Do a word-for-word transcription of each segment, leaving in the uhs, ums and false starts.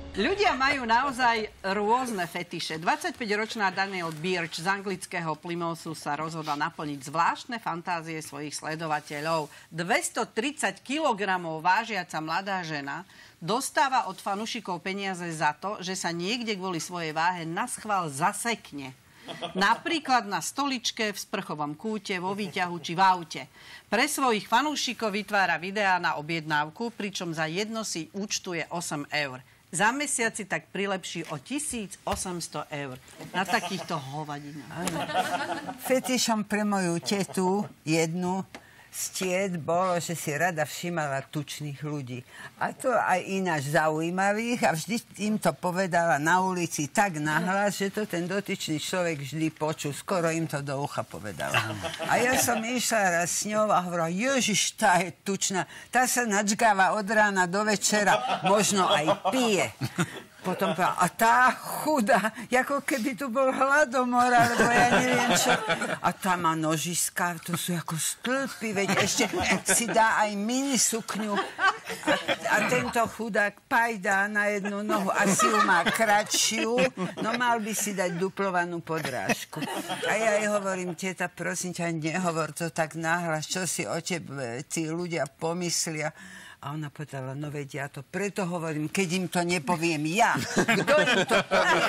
Ľudia majú naozaj rôzne fetiše. dvadsaťpäťročná Danielle Birch z anglického Plymouthu sa rozhodla naplniť zvláštne fantázie svojich sledovateľov. dvestotridsať kilogramov vážiaca mladá žena dostáva od fanúšikov peniaze za to, že sa niekde kvôli svojej váhe naschvál zasekne. Napríklad na stoličke, v sprchovom kúte, vo výťahu či v aute. Pre svojich fanúšikov vytvára videá na objednávku, pričom za jedno si účtuje osem eur. Za mesiac si tak prilepší o tisícosemsto eur. Na takýchto hovadinách. Fetišom pre moju tetu jednu stied bolo, že si rada všimala tučných ľudí. A to aj ináč zaujímavých a vždy im to povedala na ulici tak nahlas, že to ten dotyčný človek vždy počul. Skoro im to do ucha povedala. A ja som išla raz s ňou a hovorila, Ježiš, tá je tučná. Tá sa načgáva od rána do večera, možno aj pije. Potom povedala, a tá chuda, ako keby tu bol hladomor, alebo ja neviem čo. A tá má nožiska, to sú ako stĺpy, veď ešte si dá aj mini sukňu. A, a tento chudák pajdá na jednu nohu, asi ju má kratšiu, no mal by si dať duplovanú podrážku. A ja jej hovorím, teta, prosím ťa, nehovor to tak nahlas, čo si o tebe tí ľudia pomyslia. A ona povedala, no veď ja to preto hovorím, keď im to nepoviem ja. Kto im to povie?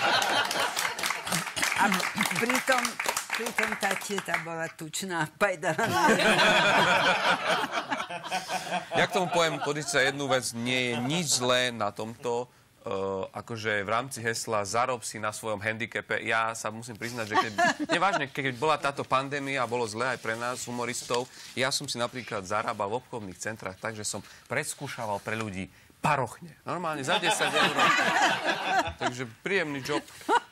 A pritom, pritom tá tieta bola tučná. Pajdala na Ja k tomu poviem, pozrite sa, jednu vec, nie je nič zlé na tomto, Uh, akože v rámci hesla zarob si na svojom handicape. Ja sa musím priznať, že keď, nevážne, keď bola táto pandémia a bolo zlé aj pre nás, humoristov, ja som si napríklad zarábal v obchodných centrách tak, že som predskúšaval pre ľudí parochne. Normálne za desať eur. Takže príjemný job.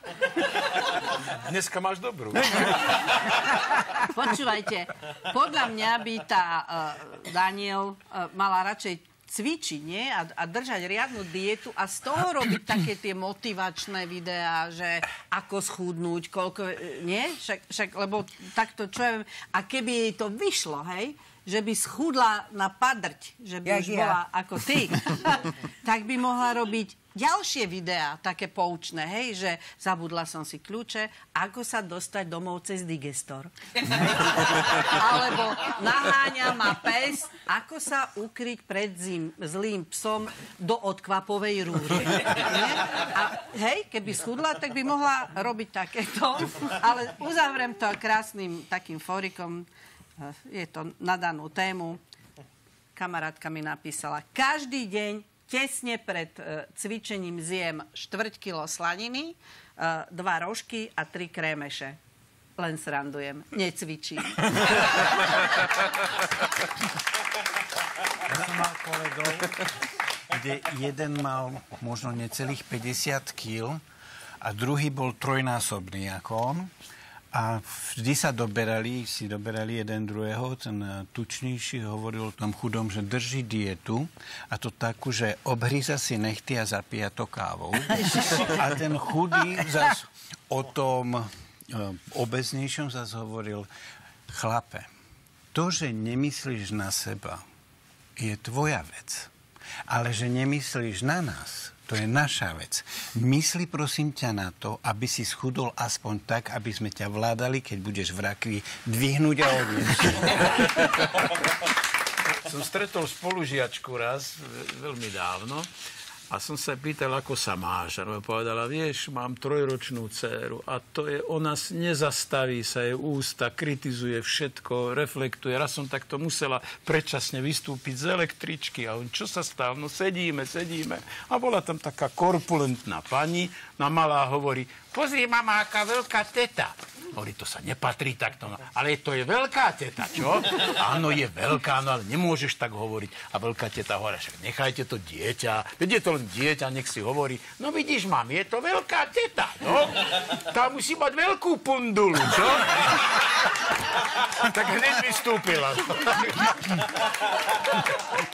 Dneska máš dobrú. Počúvajte, podľa mňa by tá uh, Danielle uh, mala radšej cvičiť, nie? A, a držať riadnu dietu a z toho robiť také tie motivačné videá, že ako schudnúť, koľko, nie? Však, však lebo takto, čo ja viem, a keby jej to vyšlo, hej, že by schudla na padrť, že by Jak už ja. bola ako ty, tak by mohla robiť ďalšie videá, také poučné, hej, že zabudla som si kľúče, ako sa dostať domov cez digestor. Alebo naháňa ma pes, ako sa ukryť pred zim, zlým psom do odkvapovej rúry. Nie? A hej, keby schudla, tak by mohla robiť takéto, ale uzavriem to krásnym takým fórikom. Je to na danú tému. Kamarátka mi napísala, každý deň tesne pred uh, cvičením zjem štvrť kilo slaniny, uh, dva rožky a tri krémeše. Len srandujem. Necvičím. Ja som mal kolegov, kde jeden mal možno necelých päťdesiat kíl a druhý bol trojnásobný ako on. A vždy sa doberali, si doberali jeden druhého, ten tučnejší hovoril o tom chudom, že drží dietu a to takú, že obhríza si nechty a zapíja to kávou. A ten chudý zas o tom obeznejšom zas hovoril, chlape, to, že nemyslíš na seba, je tvoja vec, ale že nemyslíš na nás, to je naša vec. Mysli prosím ťa na to, aby si schudol aspoň tak, aby sme ťa vládali, keď budeš v rakvi dvihnúť a odniesť. Som stretol spolužiačku raz, veľmi dávno, a som sa pýtal, ako sa máš. A ona povedala, vieš, mám trojročnú dcéru a to je, ona nezastaví sa, jej ústa, kritizuje všetko, reflektuje. Raz som takto musela predčasne vystúpiť z električky a on, čo sa stalo? No sedíme, sedíme. A bola tam taká korpulentná pani, na malá hovorí, pozri, mama, aká veľká teta. Hovorí, to sa nepatrí takto. Ale to je veľká teta, čo? Áno, je veľká, no ale nemôžeš tak hovoriť. A veľká teta hovorí, však nechajte to dieťa. Veď je to len dieťa, nech si hovorí. No vidíš, mam, je to veľká teta, no? Tá musí mať veľkú pundulu, čo? Tak hneď vystúpila.